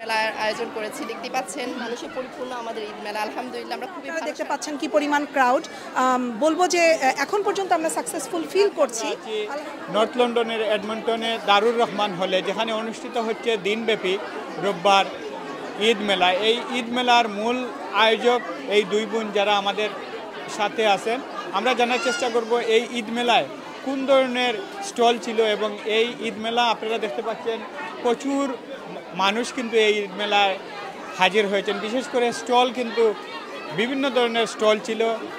মেলার আয়োজন করেছি, দেখতে পাচ্ছেন মানুষে পরিপূর্ণ আমাদের ঈদ মেলা। আলহামদুলিল্লাহ আমরা খুবই ভালো দেখতে পাচ্ছেন কি পরিমাণ ক্রাউড। বলবো যে এখন পর্যন্ত আমরা সাকসেসফুল ফিল করছি। নর্থ লন্ডনের এডমন্টনে দারুর রহমান হলে, যেখানে অনুষ্ঠিত হচ্ছে দিনব্যাপী রোববার ঈদ মেলা। এই ঈদ মেলার মূল আয়োজক এই দুই বোন যারা আমাদের সাথে আছেন। আমরা জানার চেষ্টা করব এই ঈদ মেলায় কোন ধরনের স্টল ছিল, এবং এই ঈদ মেলা আপনারা দেখতে পাচ্ছেন প্রচুর মানুষ কিন্তু এই ঈদ মেলায় হাজির হয়েছেন। বিশেষ করে স্টল কিন্তু বিভিন্ন ধরনের স্টল ছিল,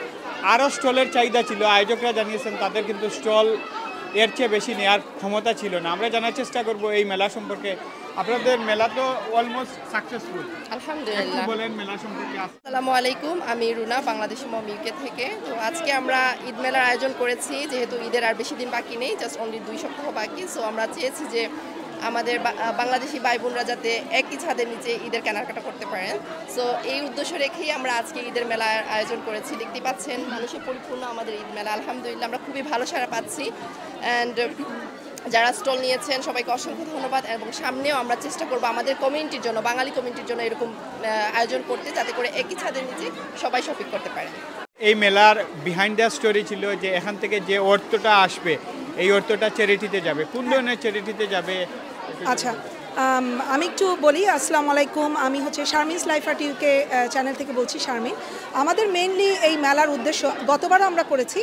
আরও স্টলের চাহিদা ছিল। আয়োজকরা জানিয়েছেন তাদের কিন্তু স্টল এর চেয়ে বেশি নেওয়ার ক্ষমতা ছিল না। আমরা জানার চেষ্টা করব এই মেলা সম্পর্কে। আপনাদের মেলা তো অলমোস্ট সাকসেসফুল, আলহামদুলিল্লাহ। বলেন মেলা সম্পর্কে। আসসালামু আলাইকুম, আমি রুনা, বাংলাদেশি মম ইউকে থেকে। তো আজকে আমরা ঈদ মেলার আয়োজন করেছি, যেহেতু ঈদের আর বেশি দিন বাকি নেই, জাস্ট অনলি 2 সপ্তাহ বাকি। সো আমরা চেয়েছি যে আমাদের বাংলাদেশি ভাই বোনরা যাতে একই ছাদের নিচে ঈদের কেনাকাটা করতে পারেন। সো এই উদ্দেশ্য রেখেই আমরা আজকে ঈদের মেলার আয়োজন করেছি, দেখতে পাচ্ছেন মানুষে পরিপূর্ণ আমাদের ঈদ মেলা। আলহামদুলিল্লাহ আমরা খুবই ভালো সাড়া পাচ্ছি। অ্যান্ড যারা স্টল নিয়েছেন সবাইকে অসংখ্য ধন্যবাদ, এবং সামনেও আমরা চেষ্টা করব আমাদের কমিউনিটির জন্য, বাঙালি কমিউনিটির জন্য এরকম আয়োজন করতে, যাতে করে একই ছাদের নিচে সবাই শপিং করতে পারে। এই মেলার বিহাইন্ড দ্য স্টোরি ছিল যে এখান থেকে যে অর্থটা আসবে এই অর্থটা চ্যারিটিতে যাবে। কোন ধরনের চ্যারিটিতে যাবে? আচ্ছা, আমি একটু বলি। আসসালামু আলাইকুম, আমি হচ্ছে Sharmin's life art UK channel থেকে বলছি, শারমিন। আমাদের মেইনলি এই মেলার উদ্দেশ্য, গতবারও আমরা করেছি,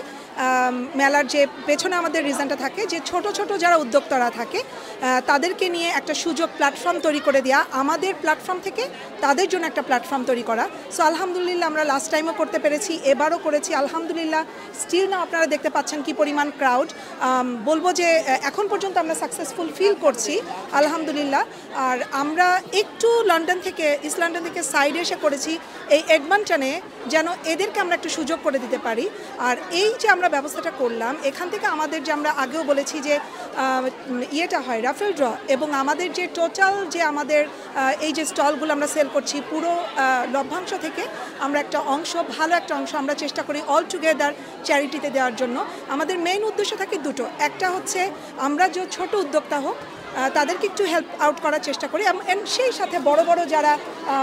মেলার যে পেছনে আমাদের রিজনটা থাকে যে ছোট ছোট যারা উদ্যোক্তারা থাকে তাদেরকে নিয়ে একটা সুযোগ প্ল্যাটফর্ম তৈরি করে দেওয়া, আমাদের প্ল্যাটফর্ম থেকে তাদের জন্য একটা প্ল্যাটফর্ম তৈরি করা। সো আলহামদুলিল্লাহ আমরা লাস্ট টাইমও করতে পেরেছি, এবারও করেছি আলহামদুলিল্লাহ। স্টিল না আপনারা দেখতে পাচ্ছেন কি পরিমাণ ক্রাউড। বলবো যে এখন পর্যন্ত আমরা সাকসেসফুল ফিল করছি আলহামদুলিল্লাহ। আর আমরা একটু লন্ডন থেকে, ইস্ট লন্ডন থেকে সাইডে এসে করেছি এই এডমন্টনে, যেন এদেরকে আমরা একটু সুযোগ করে দিতে পারি। আর এই যে আমরা ব্যবস্থাটা করলাম, এখান থেকে আমাদের যে আমরা আগেও বলেছি যে ইয়েটা হয় রাফেল ড্র, এবং আমাদের যে টোটাল যে আমাদের এই যে স্টলগুলো আমরা সেল করছি, পুরো লভ্যাংশ থেকে আমরা একটা অংশ, ভালো একটা অংশ আমরা চেষ্টা করি অল টুগেদার চ্যারিটিতে দেওয়ার জন্য। আমাদের মেইন উদ্দেশ্য থাকে দুটো, একটা হচ্ছে আমরা যে ছোট উদ্যোক্তা হোক তাদেরকে একটু হেল্প আউট করার চেষ্টা করি, অ্যান্ড সেই সাথে বড় বড় যারা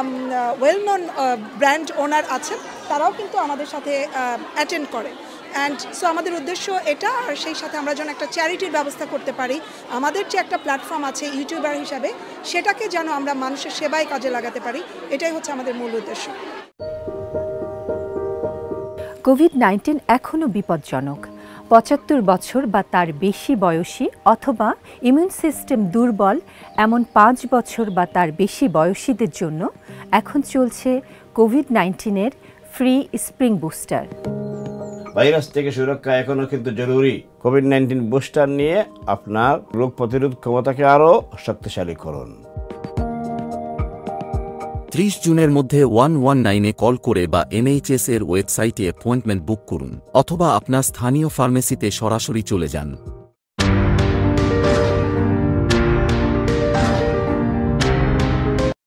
ওয়েল নোন ব্র্যান্ড ওনার আছেন তারাও কিন্তু আমাদের সাথে অ্যাটেন্ড করে। অ্যান্ড সো আমাদের উদ্দেশ্য এটা, আর সেই সাথে আমরা যেন একটা চ্যারিটির ব্যবস্থা করতে পারি। আমাদের যে একটা প্ল্যাটফর্ম আছে ইউটিউবার হিসাবে, সেটাকে যেন আমরা মানুষের সেবায় কাজে লাগাতে পারি, এটাই হচ্ছে আমাদের মূল উদ্দেশ্য। কোভিড-19 এখনও বিপজ্জনক। ৭৫ বছর বা তার বেশি বয়সী অথবা ইমিউন সিস্টেম দুর্বল এমন ৫ বছর বা তার বেশি বয়সীদের জন্য এখন চলছে কোভিড-19-এর ফ্রি স্প্রিং বুস্টার। ভাইরাস থেকে সুরক্ষা এখনো কিন্তু জরুরি। কোভিড-19 বুস্টার নিয়ে আপনার রোগ প্রতিরোধ ক্ষমতাকে আরও শক্তিশালী করুন। ৩০ জুনের মধ্যে 119-এ কল করে বা NHS এর ওয়েবসাইটে অ্যাপয়েন্টমেন্ট বুক করুন, অথবা আপনার স্থানীয় ফার্মেসিতে সরাসরি চলে যান।